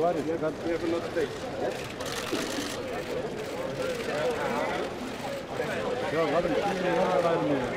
what is it? We have another date. Ja, warte, ich bin hier alleine mehr.